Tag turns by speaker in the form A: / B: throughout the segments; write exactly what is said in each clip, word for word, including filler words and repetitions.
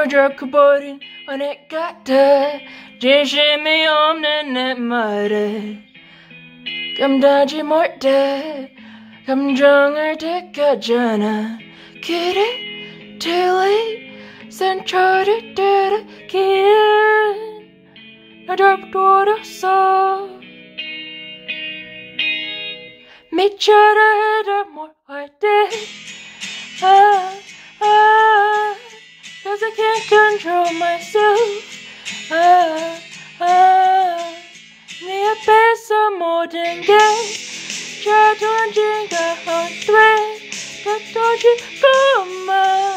A: 노력해버린 어느 같아 진심이 없는 내 말에 감당하지 못해 감정을 택하잖아 그래 틀리 상처를 들었기엔 나를 돌았어 미쳐라 해도 뭘할 때 아, 아, cause I can't control myself 아, 아, 네 앞에서 모든 게 자존심과 헛돼 다 터지고만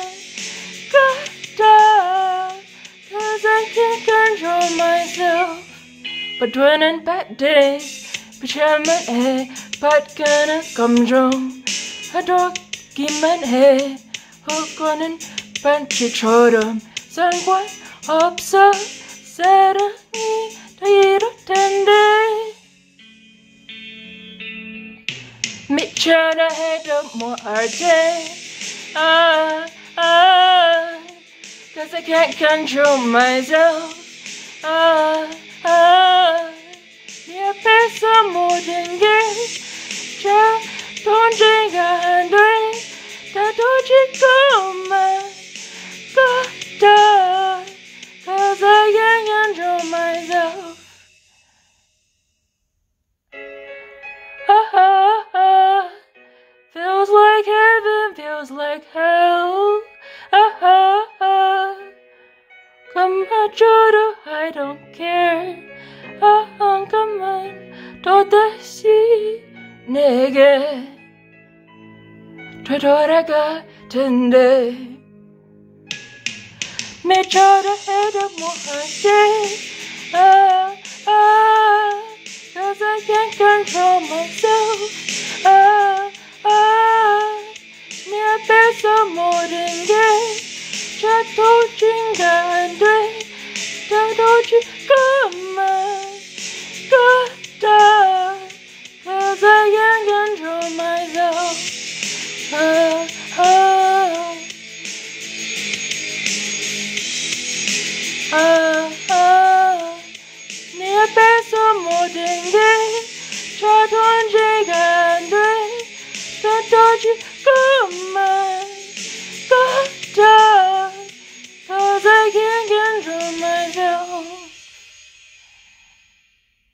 A: 같아 cause I can't control myself But when in bad days 비참한 해 받가는 감정 하도기만 해 혹은 반지처럼 상관없어 사랑이 다 이럴 텐데 미쳐라 해도 뭐할때 아, 아 Cause I can't control myself 아, 아 네 앞에서 모든 게 자존지가 안 돼 다 도지고만 같아 Cause I can't control myself ah, ah, ah. Feels like heaven, feels like hell ah, ah, ah. Come 맞춰도 I don't care 아, 한가만 또다시 내게 되돌아가 텐데 미쳐라 해도 뭐할게 아, 아 Cause I can't control myself 아, 아 네 앞에서 모든 게 자도진가 안 돼 다 도지고